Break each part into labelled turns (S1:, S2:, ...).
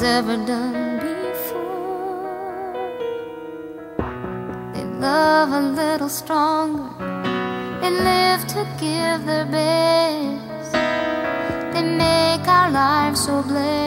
S1: has ever done before. They love a little stronger, they live to give their best, they make our lives so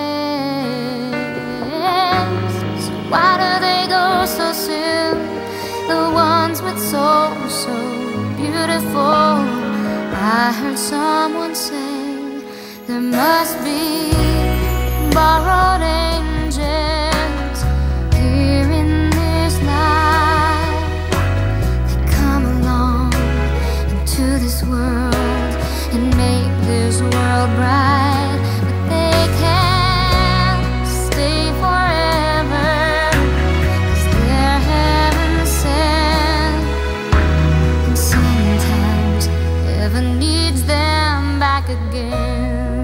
S1: blessed. So why do they go so soon, the ones with souls so beautiful? I heard someone say there must be borrowed angels here in this life. They come along into this world and make this world bright, but they can't stay forever, 'cause they're heaven sent, and sometimes heaven needs them back again.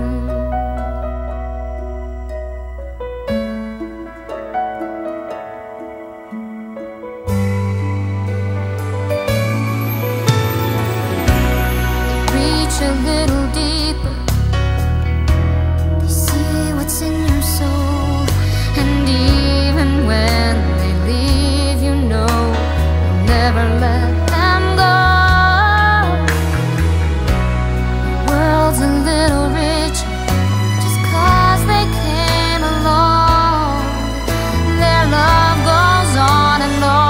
S1: A little deeper, they see what's in your soul, and even when they leave, you know you'll never let them go. The world's a little richer just 'cause they came along. Their love goes on and on.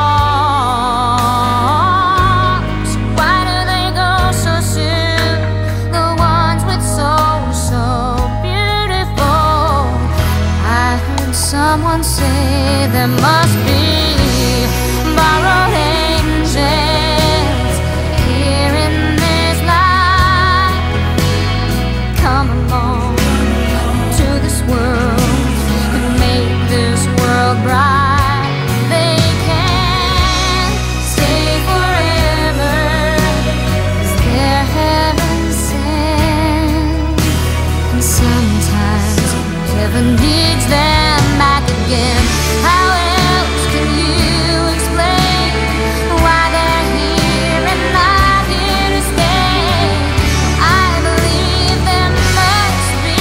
S1: Someone say there must be borrowed angels here in this life. Come along to this world and make this world bright. They can't stay forever, 'cause they're heaven sent, and sometimes heaven needs them back again. How else can you explain why they're here and not here to stay? I believe there must be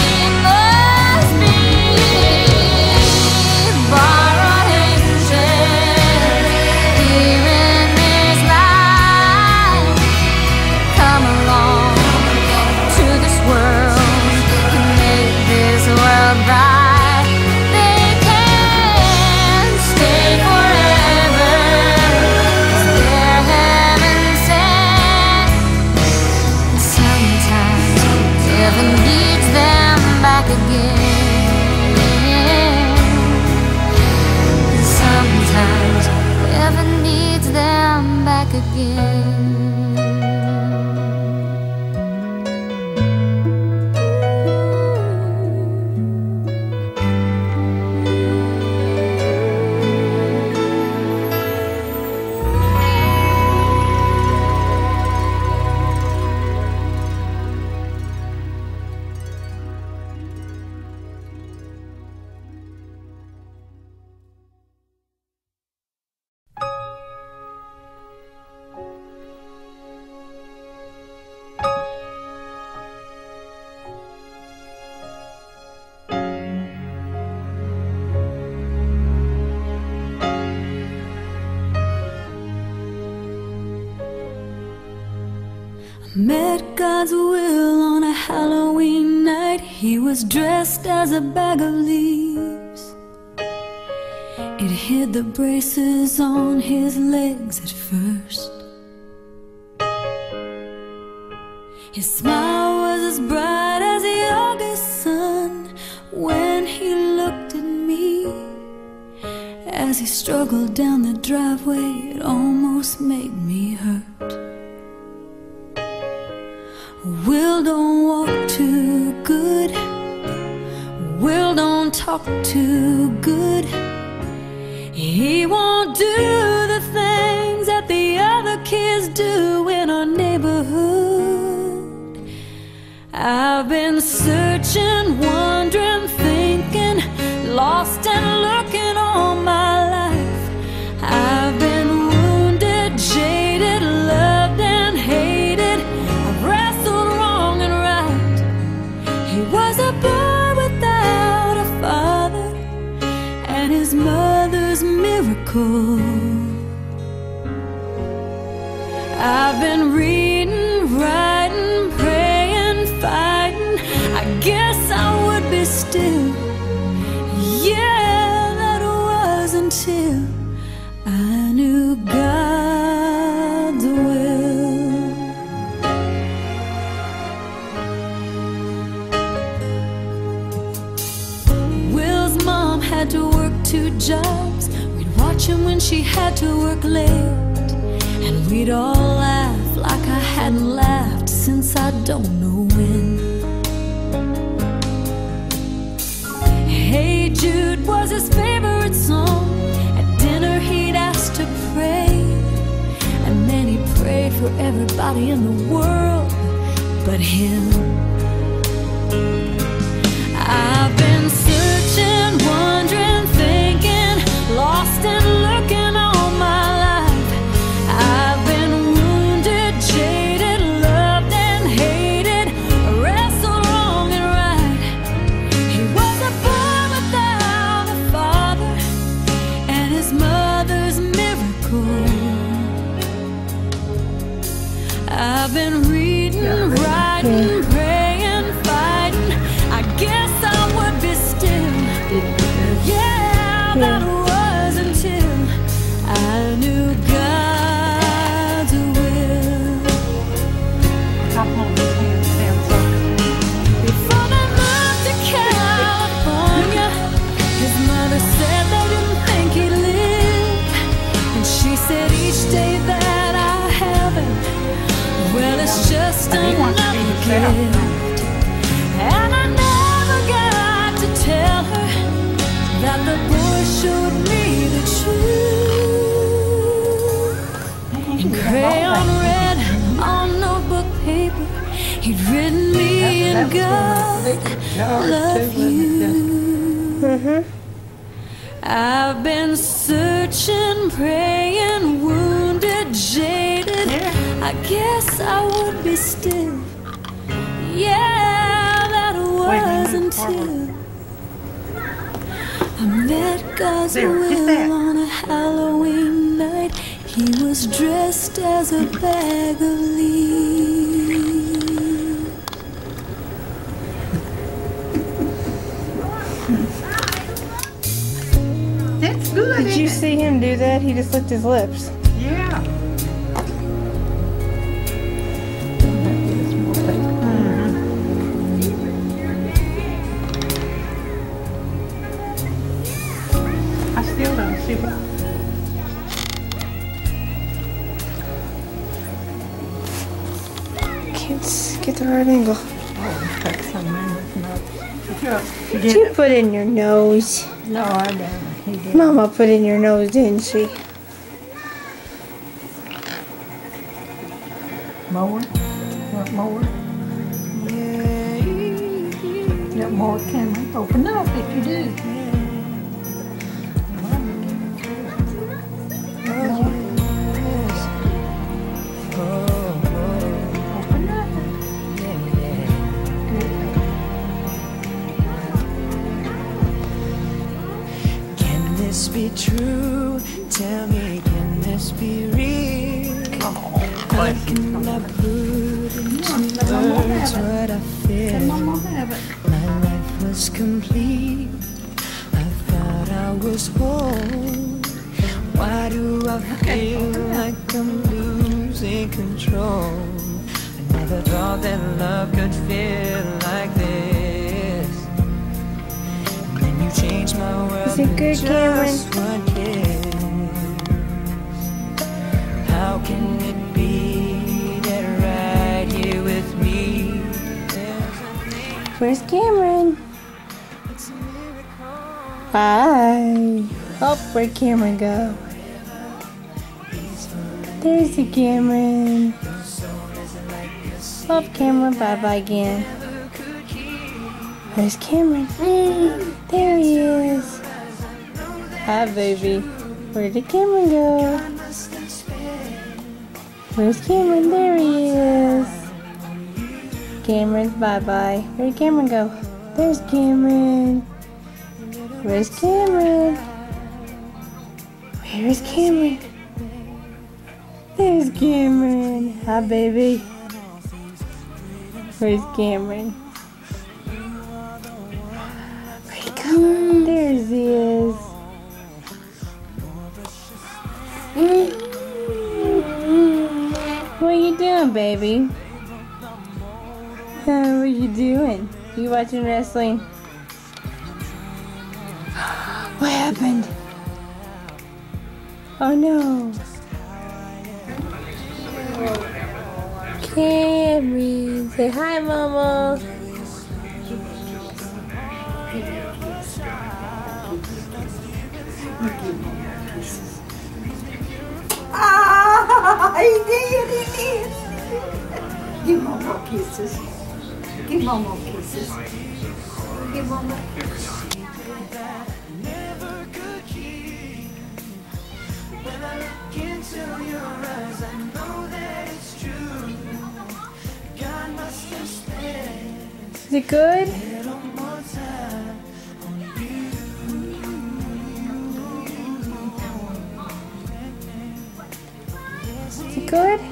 S1: borrowed angels here in this life. Come along to this world and make this world bright. Heaven needs them back again. Sometimes heaven needs them back again.
S2: Met God's will on a Halloween night. He was dressed as a bag of leaves. It hid the braces on his legs at first. His smile was as bright as the August sun when he looked at me. As he struggled down the driveway, it almost made me hurt. Will don't walk too good, Will don't talk too good. He won't do the things that the other kids do in our neighborhood. I've been searching, wondering, thinking, lost and looking all my life. I've been wounded, jaded, loved and hated. I've wrestled wrong and right. He was a boy without a father, and his mother's miracle. I've been reading, writing, praying, fighting. I guess I would be still. Yeah, that was until I knew God's will. Will's mom had to work 2 jobs. We'd watch him when she had to work late, and we'd all laugh like I hadn't laughed since I don't know when. Hey Jude was his favorite song. At dinner he'd ask to pray, and then he prayed for everybody in the world but him. I've been searching, wondering, thinking, lost and looking all my life. I've been wounded, jaded, loved and hated, wrestled wrong and right. He was a boy without a father and his mother's miracle. I've been reading, writing, praying, fighting. I guess I would be still. Yeah, that was until I knew God's will. Before they moved to California, his mother said they didn't think he'd live, and she said each day that I haven't, well, it's just another gift. And I never got to tell her that the boy showed me the truth. In crayon red on notebook paper, he'd written me in God, love you. I've been searching, praying, wounded, jaded. I guess I would be still. Yeah, that was until I met God's will on a Halloween night. He was dressed as a bag of leaves.
S3: That's good.
S4: Did you see him do that? He just licked his lips.
S3: Yeah. I still don't see what.
S4: Can't get the right angle. Did you put in your nose?
S3: No, I don't. He did.
S4: Mama put in your nose, didn't she?
S3: Mower? Want more? Got more camera. Open up if you do. Open up.
S5: Can this be true? Tell me, can this be real? I cannot put into words what I feel. My life was complete. I thought I was whole. Why do I feel like I'm losing control? I never thought that love could feel like this. And then you changed my world.
S4: Is it good, Cameron?
S5: Just one kiss. How can it be that right here with me?
S4: Where's Cameron?
S5: It's a miracle.
S4: Hi. Oh, where'd Cameron go? There's the Cameron. Oh, Cameron, bye-bye again. Where's Cameron? There he is. Hi, baby. Where did Cameron go? Where's Cameron? There he is. Cameron's bye-bye. Where'd Cameron go? There's Cameron. Where's Cameron? Here's Cameron. There's Cameron. Hi, baby. Where's Cameron? Where'd he come? There he is. What are you doing, baby? What are you doing? You watching wrestling? What happened? Oh no. Cameron, say hi, Mama.
S3: Ah, he did. Give Mama kisses. Give Mama kisses. Give Mama kisses.
S4: Is it good? Is it good?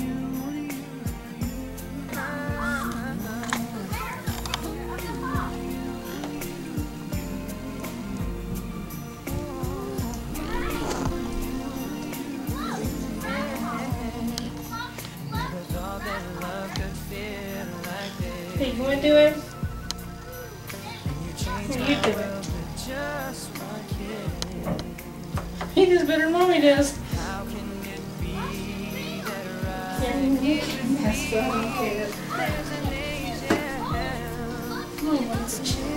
S4: Hey, you wanna do it? You do it. He does better than Mommy does. Messed up. Okay. Mommy wants to check.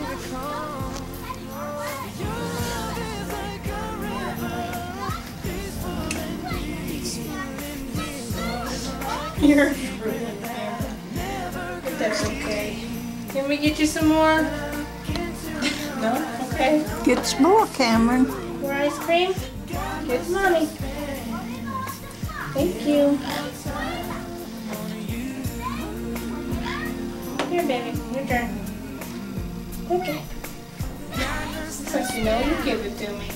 S4: You're rude, but that's okay. Can we get you some more? No? Okay.
S3: Get some more, Cameron.
S4: More ice cream? Here's Mommy. Thank you. Here, baby. Your turn. Okay. Since you know, you give it to me.